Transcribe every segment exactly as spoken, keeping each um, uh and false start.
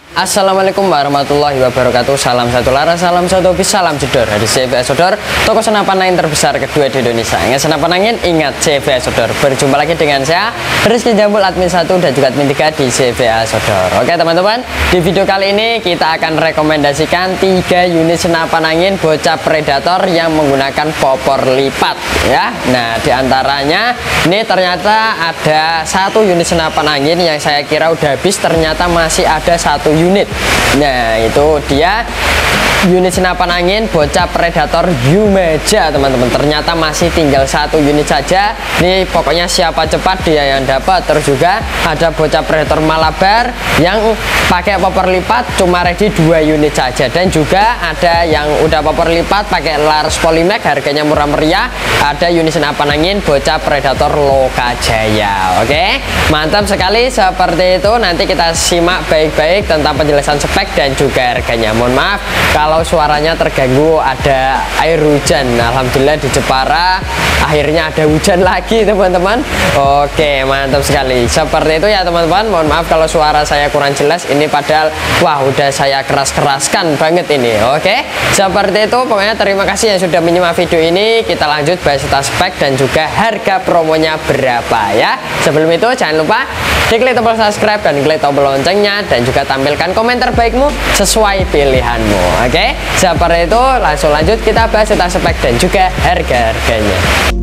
Assalamualaikum warahmatullahi wabarakatuh. Salam satu laras, salam satu bis, salam jedor. Dari C V S Outdoor, toko senapan angin terbesar kedua di Indonesia. Ingat senapan angin, ingat C V S Outdoor. Berjumpa lagi dengan saya Rizky Jambul, admin satu dan juga admin tiga di C V S Outdoor. Oke teman-teman, di video kali ini kita akan rekomendasikan tiga unit senapan angin bocah predator yang menggunakan popor lipat ya. Nah, diantaranya ini ternyata ada satu unit senapan angin yang saya kira udah habis, ternyata masih ada satu unit unit. Nah, itu dia unit senapan angin bocah predator Yumeja, teman-teman. Ternyata masih tinggal satu unit saja. Nih pokoknya siapa cepat dia yang dapat. Terus juga ada bocah predator Malabar yang pakai popor lipat cuma ready dua unit saja, dan juga ada yang udah popor lipat pakai Laras Polymax, harganya murah meriah. Ada unit senapan angin bocah predator Lokajaya. Oke, mantap sekali. Seperti itu, nanti kita simak baik-baik tentang penjelasan spek dan juga harganya. Mohon maaf kalau suaranya terganggu, ada air hujan. Alhamdulillah di Jepara akhirnya ada hujan lagi, teman-teman. Oke, mantap sekali. Seperti itu ya teman-teman. Mohon maaf kalau suara saya kurang jelas. Ini padahal wah udah saya keras-keraskan banget ini. Oke, seperti itu. Pokoknya terima kasih yang sudah menyimak video ini. Kita lanjut bahas tentang spek dan juga harga promonya berapa ya. Sebelum itu jangan lupa diklik tombol subscribe dan klik tombol loncengnya, dan juga tampilkan komentar baikmu sesuai pilihanmu. Oke, seperti itu. Langsung lanjut kita bahas tentang spek dan juga harga-harganya.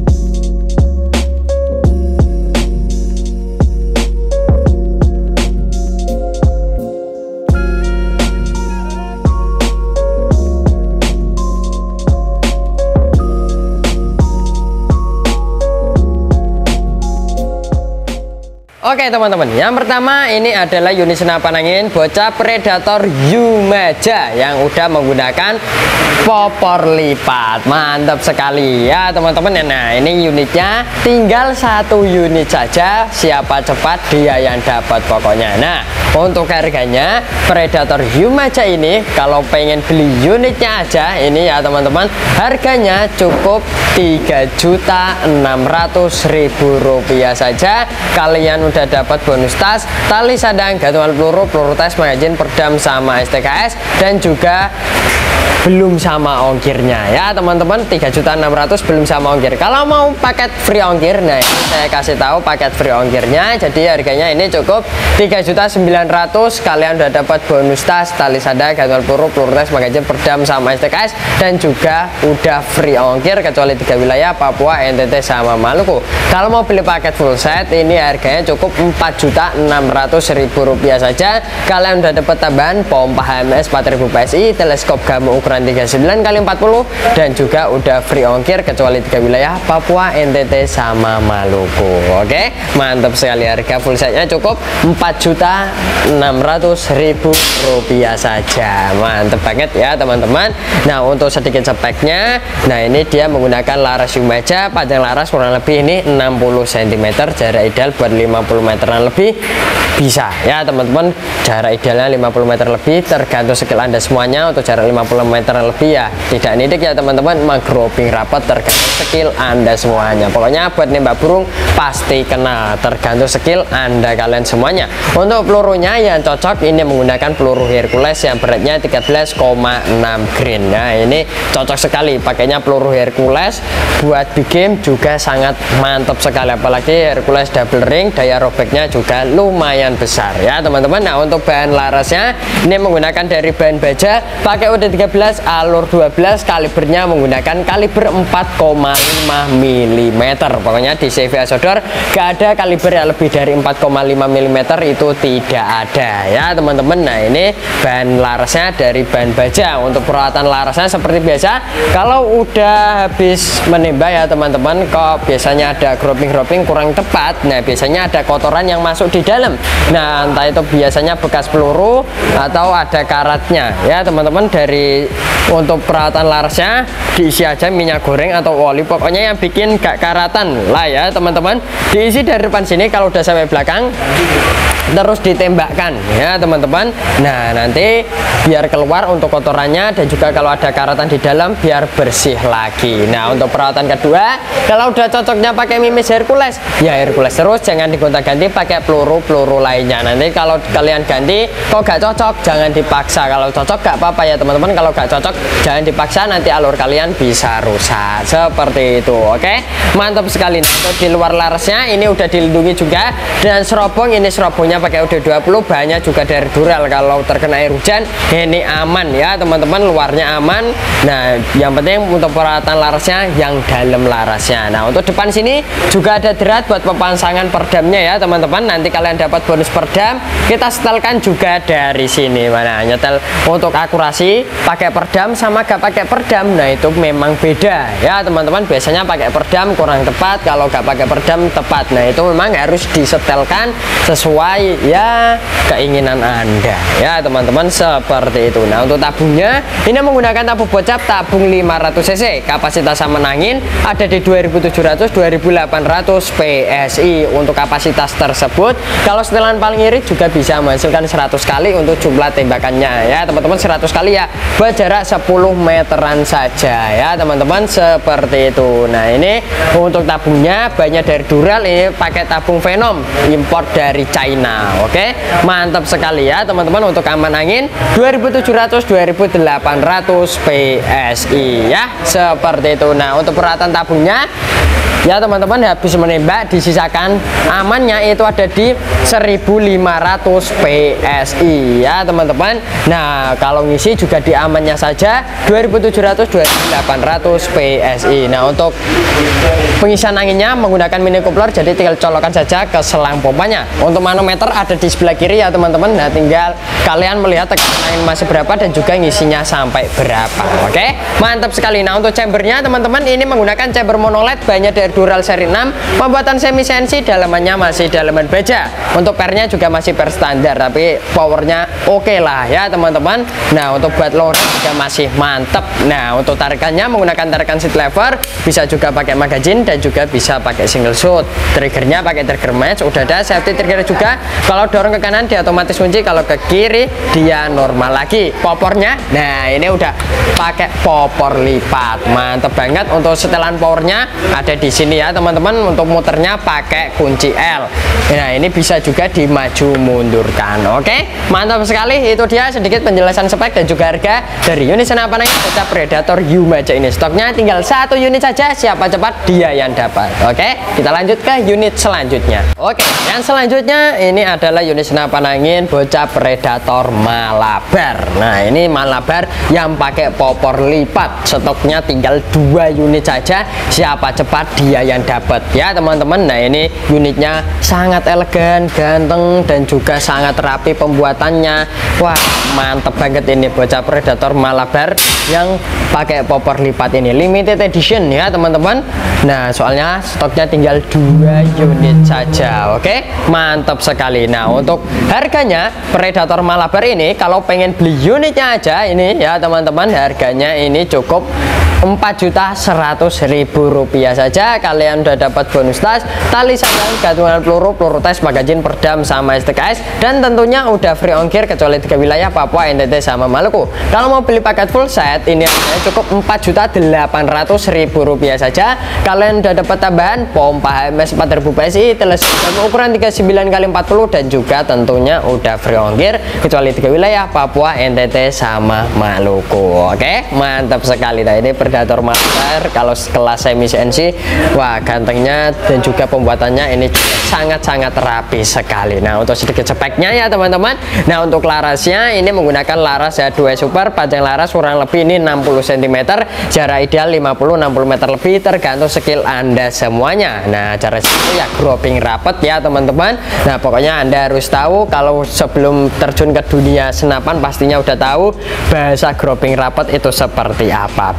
Oke teman-teman, yang pertama ini adalah unit senapan angin bocah predator Yumeja yang udah menggunakan popor lipat. Mantap sekali ya teman-teman. Nah, ini unitnya tinggal satu unit saja, siapa cepat dia yang dapat pokoknya. Nah, untuk harganya predator Yumeja ini kalau pengen beli unitnya aja ini ya teman-teman, harganya cukup tiga juta enam ratus ribu rupiah saja. Kalian udah dapat bonus tas, tali sadang, gantungan peluru, peluru tes, magazin, perdam, sama S T K S, dan juga belum sama ongkirnya ya teman-teman. Tiga juta enam ratus ribu belum sama ongkir. Kalau mau paket free ongkir, nah ini saya kasih tahu paket free ongkirnya. Jadi harganya ini cukup tiga juta sembilan ratus ribu. Kalian udah dapat bonus tas, tali sadang, gantungan peluru, peluru tes, magazin, perdam, sama S T K S, dan juga udah free ongkir kecuali tiga wilayah, Papua, N T T, sama Maluku. Kalau mau beli paket full set ini harganya cukup empat juta enam ratus ribu rupiah saja. Kalian udah dapat tambahan pompa H M S empat ribu P S I, teleskop gamma ukuran tiga puluh sembilan kali empat puluh, dan juga udah free ongkir kecuali tiga wilayah, Papua, N T T, sama Maluku. Oke, mantap sekali. Harga full setnya cukup empat juta enam ratus ribu rupiah saja. Mantap banget ya teman-teman. Nah, untuk sedikit speknya, nah ini dia menggunakan laras Yumeja. Panjang laras kurang lebih ini enam puluh sentimeter, jarak ideal buat lima puluh meteran lebih bisa ya teman-teman. Jarak idealnya lima puluh meter lebih, tergantung skill anda semuanya. Untuk jarak lima puluh meter lebih ya tidak nidik ya teman-teman, menggrouping rapat, tergantung skill anda semuanya. Pokoknya buat nembak burung pasti kena, tergantung skill anda kalian semuanya. Untuk pelurunya yang cocok ini menggunakan peluru Hercules yang beratnya tiga belas koma enam grain. Nah, ini cocok sekali pakainya peluru Hercules. Buat big game juga sangat mantap sekali, apalagi Hercules double ring, daya robeknya juga lumayan besar ya teman-teman. Nah, untuk bahan larasnya ini menggunakan dari bahan baja, pakai U D tiga belas alur dua belas, kalibernya menggunakan kaliber empat koma lima milimeter. Pokoknya di C V S Outdoor gak ada kaliber yang lebih dari empat koma lima milimeter, itu tidak ada ya teman-teman. Nah, ini bahan larasnya dari bahan baja. Untuk peralatan larasnya seperti biasa, kalau udah habis menembak ya teman-teman, kok biasanya ada grouping-grouping kurang tepat. Nah, biasanya ada kotoran yang masuk di dalam. Nah, entah itu biasanya bekas peluru atau ada karatnya ya teman-teman. Dari untuk peralatan larasnya diisi aja minyak goreng atau oli, pokoknya yang bikin gak karatan lah ya teman-teman. Diisi dari depan sini, kalau udah sampai belakang terus ditembakkan ya teman-teman. Nah nanti biar keluar untuk kotorannya, dan juga kalau ada karatan di dalam biar bersih lagi. Nah untuk perawatan kedua, kalau udah cocoknya pakai Mimis Hercules ya Hercules terus, jangan digonta-ganti pakai peluru-peluru lainnya. Nanti kalau kalian ganti kok gak cocok, jangan dipaksa. Kalau cocok gak apa-apa ya teman-teman, kalau gak cocok jangan dipaksa, nanti alur kalian bisa rusak seperti itu. Oke, mantap sekali. Nah, untuk di luar larasnya ini udah dilindungi juga, dan serobong ini serobongnya pakai U D dua puluh, bahannya juga dari Dural. Kalau terkena air hujan ini aman ya teman-teman, luarnya aman. Nah yang penting untuk perawatan larasnya yang dalam larasnya. Nah untuk depan sini juga ada drat buat pemasangan perdamnya ya teman-teman. Nanti kalian dapat bonus perdam, kita setelkan juga dari sini. Mana nyetel untuk akurasi pakai perdam sama gak pakai perdam, nah itu memang beda ya teman-teman. Biasanya pakai perdam kurang tepat, kalau gak pakai perdam tepat. Nah itu memang harus disetelkan sesuai ya keinginan Anda ya teman-teman, seperti itu. Nah untuk tabungnya ini menggunakan tabung bocap tabung lima ratus cc, kapasitas sama angin ada di dua ribu tujuh ratus dua ribu delapan ratus P S I. Untuk kapasitas tersebut kalau setelan paling irit juga bisa menghasilkan seratus kali untuk jumlah tembakannya ya teman-teman, seratus kali ya berjarak sepuluh meteran saja ya teman-teman, seperti itu. Nah ini untuk tabungnya banyak dari Dural, ini pakai tabung Venom import dari China. Oke, mantap sekali ya teman-teman. Untuk aman angin dua ribu tujuh ratus dua ribu delapan ratus P S I ya, seperti itu. Nah untuk perawatan tabungnya ya teman-teman, habis menembak disisakan amannya itu ada di seribu lima ratus P S I ya teman-teman. Nah kalau ngisi juga di amannya saja dua ribu tujuh ratus dua ribu delapan ratus P S I. Nah untuk pengisian anginnya menggunakan mini coupler, jadi tinggal colokan saja ke selang pompanya. Untuk manometer ada di sebelah kiri ya teman-teman. Nah tinggal kalian melihat tekanan angin masih berapa dan juga ngisinya sampai berapa. Oke, mantap sekali. Nah untuk chambernya teman-teman, ini menggunakan chamber monoled banyak dari Dural seri enam, pembuatan semi C N C, dalamannya masih dalaman baja. Untuk pernya juga masih per standar, tapi powernya oke okay lah ya teman-teman. Nah untuk buat load juga masih mantep. Nah untuk tarikannya menggunakan tarikan seat lever, bisa juga pakai magazine dan juga bisa pakai single shot. Triggernya pakai trigger match, udah ada safety trigger juga. Kalau dorong ke kanan dia otomatis kunci, kalau ke kiri dia normal lagi. Popornya, nah ini udah pakai popor lipat, mantep banget. Untuk setelan powernya ada di sini ya teman-teman. Untuk muternya pakai kunci L. Nah ini bisa juga dimaju mundurkan. Oke, mantap sekali. Itu dia sedikit penjelasan spek dan juga harga dari unit senapan angin bocah Predator Yumaja ini. Stoknya tinggal satu unit saja, siapa cepat dia yang dapat. Oke, kita lanjut ke unit selanjutnya. Oke, yang selanjutnya ini adalah unit senapan angin bocah Predator Malabar. Nah ini Malabar yang pakai popor lipat, stoknya tinggal dua unit saja, siapa cepat dia yang dapat ya teman-teman. Nah ini unitnya sangat elegan, ganteng, dan juga sangat rapi pembuatannya. Wah mantep banget ini bocah Predator Malabar yang pakai popor lipat ini, limited edition ya teman-teman. Nah soalnya stoknya tinggal dua unit saja. Oke, mantap sekali. Nah untuk harganya Predator Malabar ini kalau pengen beli unitnya aja ini ya teman-teman, harganya ini cukup empat juta seratus ribu rupiah saja. Kalian udah dapat bonus tas, tali sandang, gantungan peluru, peluru tes, magazin, perdam, sama S T K S, dan tentunya udah free ongkir kecuali tiga wilayah, Papua, N T T, sama Maluku. Kalau mau beli paket full set ini harganya cukup empat juta delapan ratus ribu rupiah saja. Kalian udah dapat tambahan pompa H M S empat ribu P S I, teleskop ukuran tiga puluh sembilan kali empat puluh, dan juga tentunya udah free ongkir kecuali tiga wilayah, Papua, N T T, sama Maluku. Oke, mantap sekali. Nah ini Predator Malabar kalau kelas semi C N C, wah gantengnya dan juga pembuatannya ini sangat-sangat rapi sekali. Nah untuk sedikit speknya ya teman-teman, nah untuk larasnya ini menggunakan laras H dua Super, panjang laras kurang lebih ini enam puluh sentimeter, jarak ideal lima puluh sampai enam puluh meter lebih, tergantung skill Anda semuanya. Nah cara itu ya grouping rapet ya teman-teman. Nah pokoknya Anda harus tahu, kalau sebelum terjun ke dunia senapan pastinya udah tahu bahasa grouping rapet itu seperti apa. Beda lah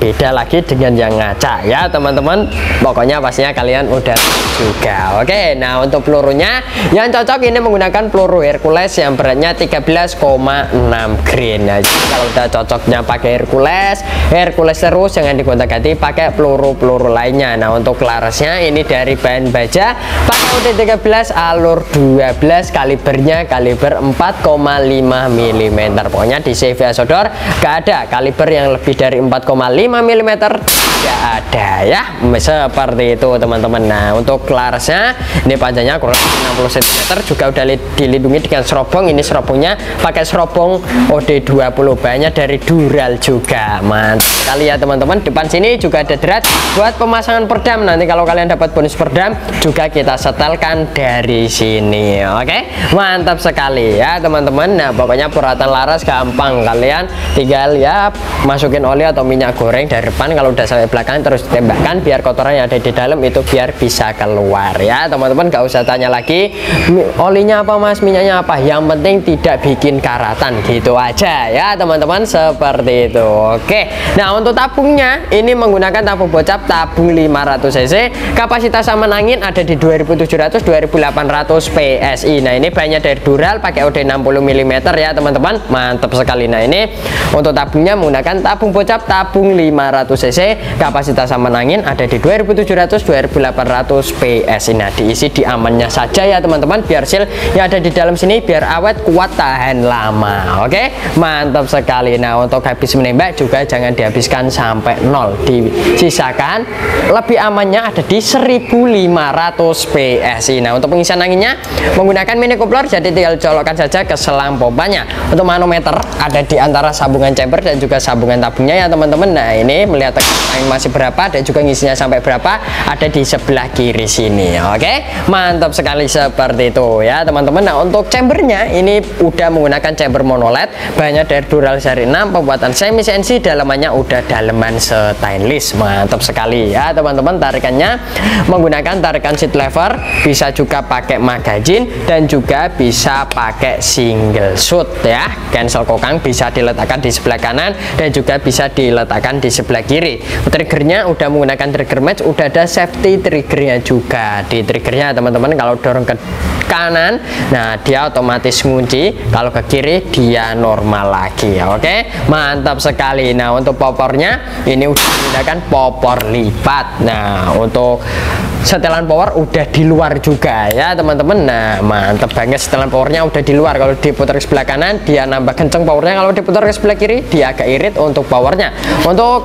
lagi dengan yang ngaca ya teman-teman. Pokoknya pastinya kalian udah juga. Oke, nah untuk pelurunya yang cocok ini menggunakan peluru Hercules yang beratnya tiga belas koma enam grain. Nah, kalau udah cocoknya pakai Hercules, Hercules terus, jangan digonta-ganti pakai peluru-peluru lainnya. Nah untuk larasnya ini dari bahan baja pakai U D tiga belas alur dua belas, kalibernya kaliber empat koma lima milimeter. Pokoknya di C V A Sodor gak ada kaliber yang lebih dari empat koma lima milimeter, tidak ada ya, seperti itu teman-teman. Nah untuk larasnya ini panjangnya kurang enam puluh sentimeter, juga udah dilindungi dengan serobong. Ini serobongnya pakai serobong O D dua puluh, bahannya dari Dural juga, mantap sekali ya teman-teman. Depan sini juga ada drat buat pemasangan perdam. Nanti kalau kalian dapat bonus perdam juga kita setelkan dari sini. Oke, mantap sekali ya teman-teman. Nah pokoknya perawatan laras gampang, kalian tinggal ya masukin oli atau minyak goreng dari depan, kalau udah sampai belakang terus ditembakkan biar kotoran yang ada di dalam itu biar bisa keluar ya teman-teman. Gak usah tanya lagi olinya apa mas, minyaknya apa, yang penting tidak bikin karatan, gitu aja ya teman-teman, seperti itu. Oke, nah untuk tabungnya ini menggunakan tabung bocap tabung lima ratus cc, kapasitas aman angin ada di dua ribu tujuh ratus sampai dua ribu delapan ratus P S I. Nah ini banyak dari Dural pakai O D enam puluh milimeter ya teman-teman, mantap sekali. Nah ini untuk tabungnya menggunakan tabung bocap tabung lima ratus cc, kapasitas aman angin ada di dua ribu tujuh ratus sampai dua ribu delapan ratus P S I. Nah diisi di amannya saja ya teman-teman, biar seal yang ada di dalam sini biar awet, kuat, tahan lama. Oke, mantap sekali. Nah untuk habis menembak juga jangan dihabiskan sampai nol, disisakan, lebih amannya ada di seribu lima ratus P S I. Nah untuk pengisian anginnya menggunakan mini coupler, jadi tinggal colokkan saja ke selang pompanya. Untuk manometer ada di antara sambungan chamber dan juga sambungan tabungnya ya teman-teman. Nah ini melihat angin masih berapa dan juga ngisinya sampai berapa ada di sebelah kiri sini. Oke, mantap sekali seperti itu ya teman-teman. Nah untuk chambernya ini udah menggunakan chamber monoled, bahannya dari Dural seri enam, pembuatan semi C N C, dalamannya udah dalaman stainless, mantap sekali ya teman-teman. Tarikannya menggunakan tarikan seat lever, bisa juga pakai magazine dan juga bisa pakai single shoot ya. Cancel kokang bisa diletakkan di sebelah kanan dan juga bisa diletakkan di sebelah kiri. Triggernya udah menggunakan trigger match, udah ada safety triggernya juga di triggernya teman-teman. Kalau dorong ke kanan, nah dia otomatis ngunci, kalau ke kiri dia normal lagi. Oke, mantap sekali. Nah untuk popornya ini udah menggunakan popor lipat. Nah untuk setelan power udah di luar juga ya teman-teman. Nah mantap banget, setelan powernya udah di luar. Kalau diputar ke sebelah kanan dia nambah kenceng powernya, kalau diputar ke sebelah kiri dia agak irit untuk powernya. Untuk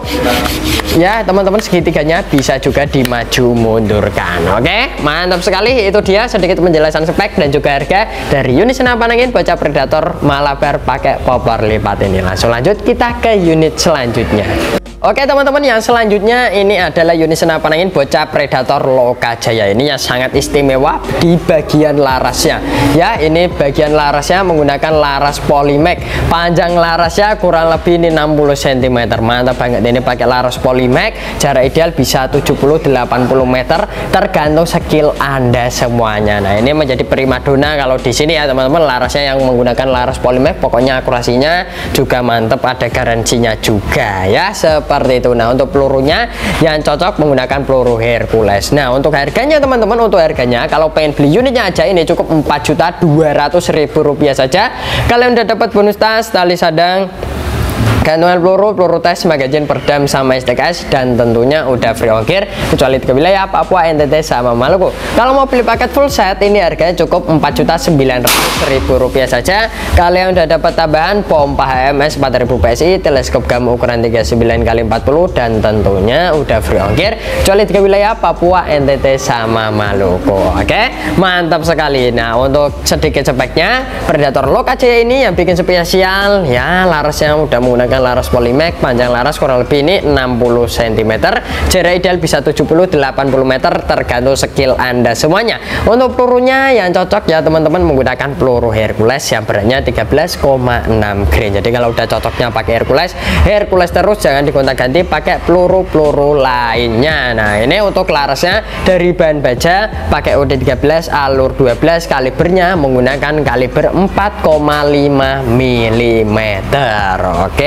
ya teman-teman segitiganya bisa juga dimaju mundurkan. Oke, mantap sekali. Itu dia sedikit penjelasan spek dan juga harga dari unit senapan angin bocah Predator Malabar pakai popor lipat ini. Langsung lanjut kita ke unit selanjutnya. Oke teman-teman, yang selanjutnya ini adalah unit senapan angin bocah Predator Lokajaya. Ini yang sangat istimewa di bagian larasnya ya. Ini bagian larasnya menggunakan laras Polymax, panjang larasnya kurang lebih ini enam puluh sentimeter, mantap banget. Ini pakai laras Polymax, jarak ideal bisa tujuh puluh sampai delapan puluh meter tergantung skill Anda semuanya. Nah ini menjadi primadona kalau di sini ya teman-teman, larasnya yang menggunakan laras Polymax, pokoknya akurasinya juga mantap, ada garansinya juga ya, seperti itu. Nah untuk pelurunya yang cocok menggunakan peluru Hercules. Nah untuk harganya teman-teman, untuk harganya kalau pengen beli unitnya aja ini cukup empat juta dua ratus ribu rupiah saja. Kalian udah dapat bonus tas, tali sadang, gantungan peluru, peluru tes, magazin, perdam, sama S T K S, dan tentunya udah free ongkir kecuali tiga wilayah Papua, N T T, sama Maluku. Kalau mau beli paket full set ini harganya cukup empat juta sembilan ratus ribu rupiah saja. Kalian udah dapat tambahan pompa H M S empat ribu P S I, teleskop gamma ukuran tiga puluh sembilan kali empat puluh, dan tentunya udah free ongkir kecuali tiga wilayah Papua, N T T, sama Maluku. Oke, mantap sekali. Nah untuk sedikit speknya, Predator Lokajaya ini yang bikin spesial ya larasnya udah menggunakan laras Polymax, panjang laras kurang lebih ini enam puluh sentimeter, jarak ideal bisa tujuh puluh sampai delapan puluh meter tergantung skill Anda semuanya. Untuk pelurunya yang cocok ya teman-teman menggunakan peluru Hercules yang beratnya tiga belas koma enam grain. Jadi kalau udah cocoknya pakai Hercules, Hercules terus, jangan digonta-ganti pakai peluru-peluru lainnya. Nah ini untuk larasnya dari bahan baja pakai O D tiga belas alur dua belas, kalibernya menggunakan kaliber empat koma lima milimeter. Oke,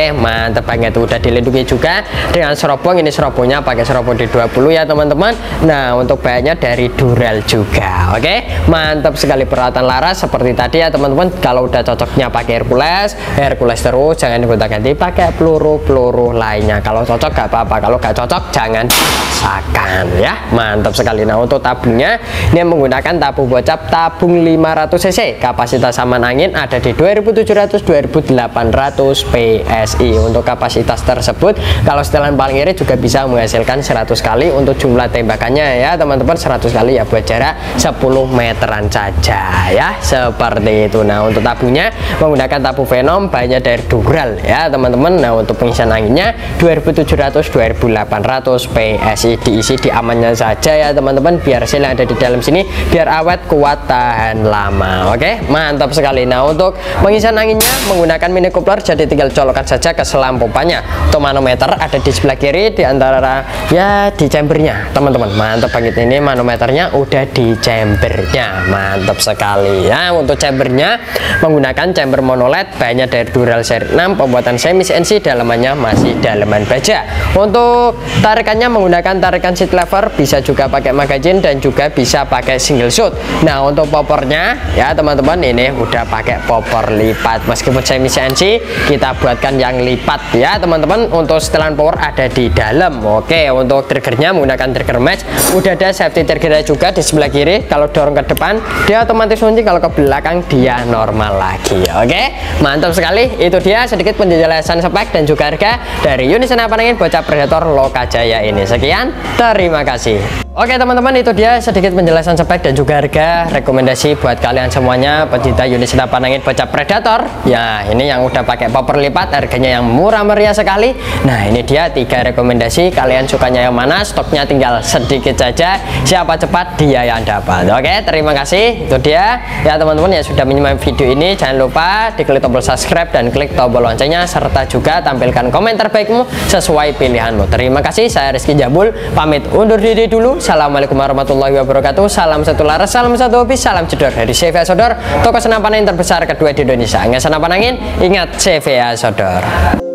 Oke, mantap banget, udah dilindungi juga dengan serobong. Ini serobongnya pakai serobong D dua puluh ya teman-teman. Nah, untuk bahannya dari Dural juga. Oke, mantap sekali peralatan laras seperti tadi ya teman-teman. Kalau udah cocoknya pakai Hercules, Hercules terus, jangan gonta-ganti pakai peluru-peluru lainnya. Kalau cocok gak apa-apa, kalau gak cocok jangan dipaksakan ya. Mantap sekali. Nah, untuk tabungnya ini menggunakan tabung bocap tabung lima ratus cc. Kapasitas aman angin ada di dua ribu tujuh ratus sampai dua ribu delapan ratus P S I. Untuk kapasitas tersebut, kalau setelan paling irit juga bisa menghasilkan seratus kali. Untuk jumlah tembakannya ya teman-teman, seratus kali ya buat jarak sepuluh meteran saja ya, seperti itu. Nah, untuk tabungnya menggunakan tabung Venom, bahannya dari Dural ya teman-teman. Nah, untuk pengisian anginnya dua ribu tujuh ratus sampai dua ribu delapan ratus P S I. Diisi di amannya saja ya teman-teman, biar sel yang ada di dalam sini biar awet, kuat, tahan lama. Oke, mantap sekali. Nah, untuk pengisian anginnya menggunakan mini coupler, jadi tinggal colokkan saja ke selang pompanya. Untuk manometer ada di sebelah kiri di antara ya di chambernya teman-teman. Mantap banget, ini manometernya udah di chambernya. Mantap sekali ya. Untuk chambernya menggunakan chamber monoled, bahannya dari Dural seri enam, pembuatan semi C N C, dalamannya masih dalaman baja. Untuk tarikannya menggunakan tarikan seat lever, bisa juga pakai magazine dan juga bisa pakai single shot. Nah, untuk popornya ya teman-teman, ini udah pakai popor lipat. Meskipun semi C N C, kita buatkan yang lipat ya teman-teman. Untuk setelan power ada di dalam. Oke, untuk triggernya menggunakan trigger match, udah ada safety triggernya juga di sebelah kiri. Kalau dorong ke depan dia otomatis kunci, kalau ke belakang dia normal lagi. Oke, mantap sekali. Itu dia sedikit penjelasan spek dan juga harga dari unit senapan angin bocap Predator Lokajaya ini. Sekian, terima kasih. Oke teman-teman, itu dia sedikit penjelasan spek dan juga harga rekomendasi buat kalian semuanya pecinta unit senapan angin bocap Predator. Ya, ini yang udah pakai popor lipat, harganya yang murah meriah sekali. Nah, ini dia tiga rekomendasi. Kalian sukanya yang mana? Stoknya tinggal sedikit saja, siapa cepat dia yang dapat. Oke, terima kasih. Itu dia ya teman-teman yang sudah menyimak video ini. Jangan lupa diklik tombol subscribe dan klik tombol loncengnya, serta juga tampilkan komentar baikmu sesuai pilihanmu. Terima kasih. Saya Rizky Jabul pamit undur diri dulu. Assalamualaikum warahmatullahi wabarakatuh. Salam satu laras, salam satu hobi, salam jedor dari C V A Sodor, toko senapan angin terbesar kedua di Indonesia. Ingat senapan angin, ingat C V A Sodor.